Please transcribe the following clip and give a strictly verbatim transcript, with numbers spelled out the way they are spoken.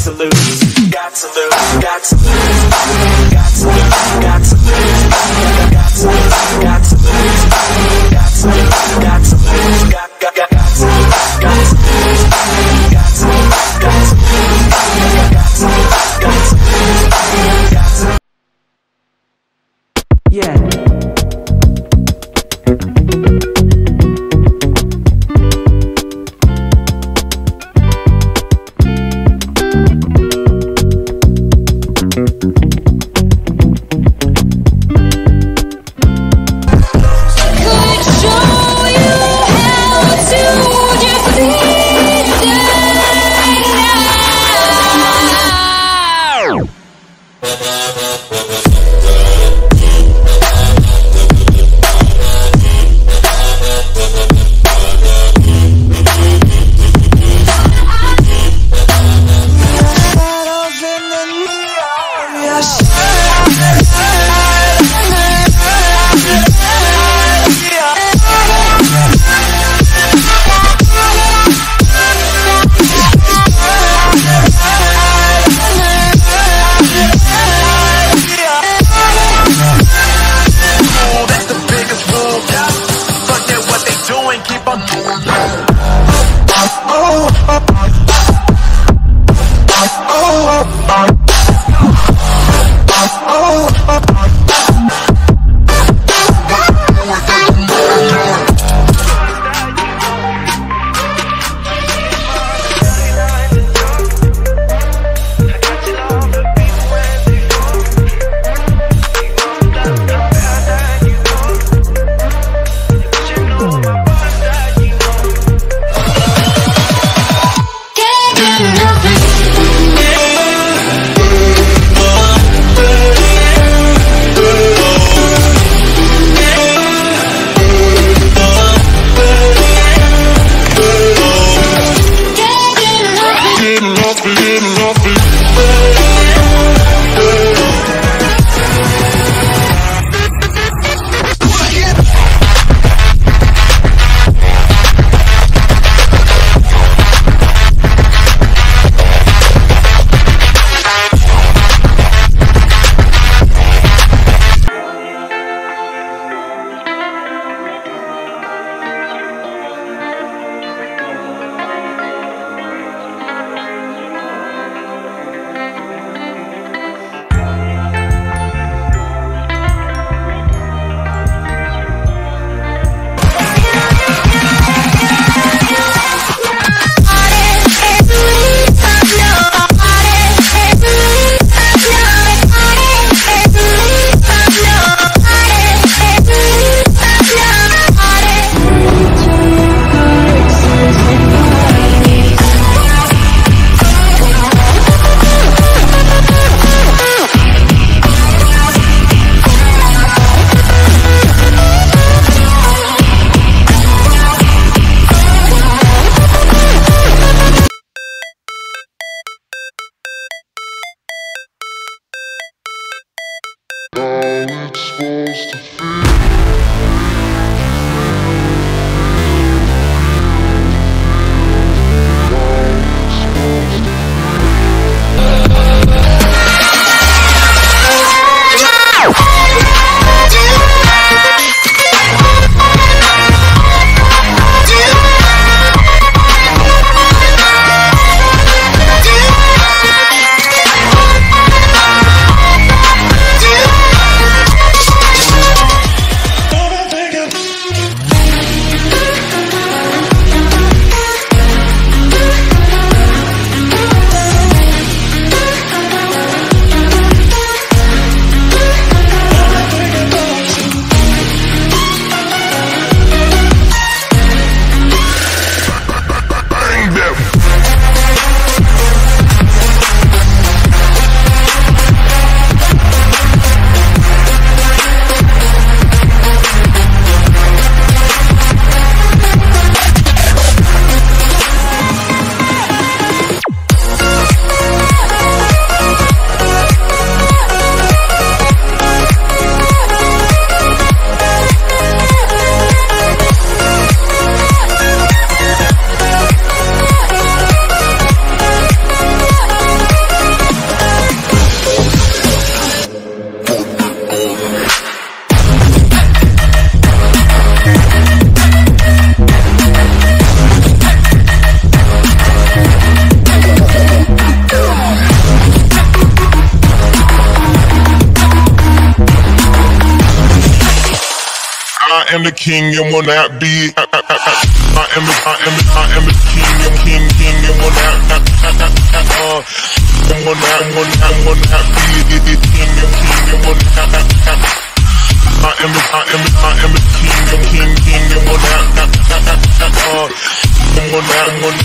to lose, got to lose, got to lose, got to lose, got to lose, got to lose, got to lose, got to lose, got to lose, got got got got to lose, got to lose, got to lose, got to lose, got to lose, got to lose, got to lose. Yeah. am the king and will not be. I, I, I, I am the, I am the, I am the king and king, king and will not. I, I, I, I, uh, and will not, will not, will not be the king and king and will not. I, I, I am the, I am the, I am the king and king, king and will not. I, I, I, uh, and will not, will not.